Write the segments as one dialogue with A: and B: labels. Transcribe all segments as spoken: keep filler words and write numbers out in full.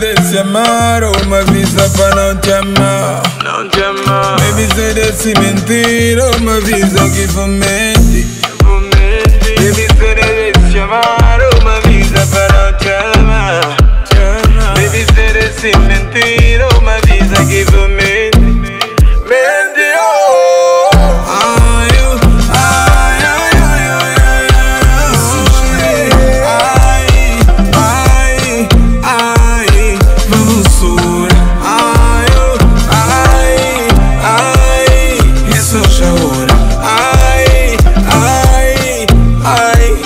A: desse amar ou uma visa para não te amar? Não te amar. Baby, sei desse mentir ou uma visa que vou mentir? Vou mentir. Baby, sei desse amar ou uma visa para não te amar? Te amar. Baby, sei desse mentir ou uma visa que vou mentir? Mentir, oh. Ai, eu, ai, ai, ai, ai, ai, ai, ai, ai, vamos sur. Ai, eu, ai, ai, isso já ora. Ai, ai, ai.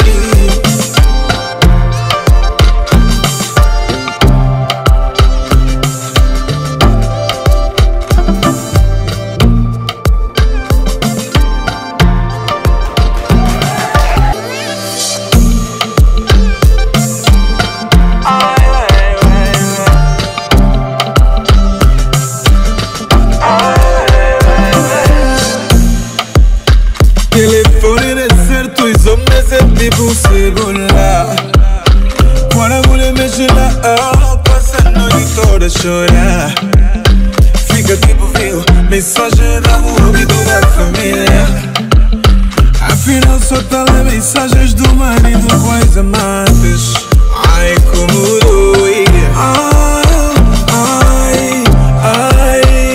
A: Telefone de certo, os homens é tipo celular. Quando a mulher mexe lá, oh, passa a noite toda a chorar. Fica tipo viu, mensagem da ouvido da família. Afinal só tá lá mensagens do marido com as amantes. Ai, como dói. Ai, ai, ai,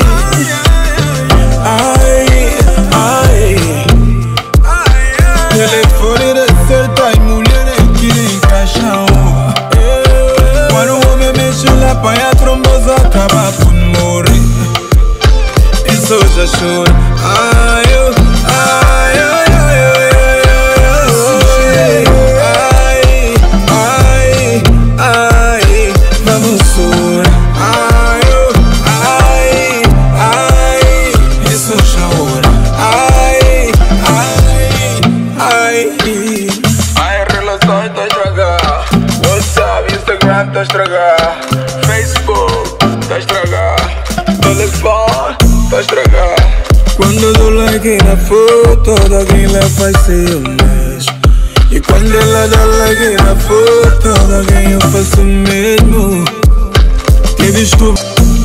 A: ai, ai. Telefone de certa e mulher é que nem caixão. Quando o homem mexe lá, pai a trombosa acaba por morrer. Isso já chora. Ai, eu, ai, ai, ai, ai, ai, ai, ai, vamos sur. Ai, eu, ai, ai, isso já ora. Ai, ai, ai. Ai, a relação tá estragar. WhatsApp, Instagram tá estragar. Facebook tá estragar. Telefone tá estragar. Quando eu dou like na foto, alguém lá faz ciúmes. E quando ela dá like na foto, alguém eu faço o mesmo. Que desculpa.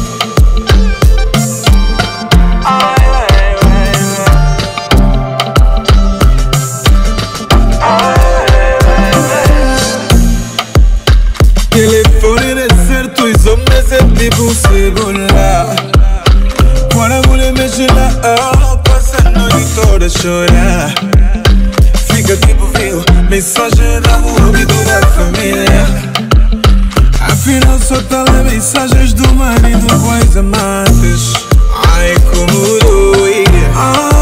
A: Telefone de certo, os homens é tipo celular. Quando a mulher mexe lá, oh, passa a noite toda a chorar. Fica tipo viu, mensagem da ouvido da família. Afinal só tá lá mensagens do marido com as amantes. Ai, como dói. Ai,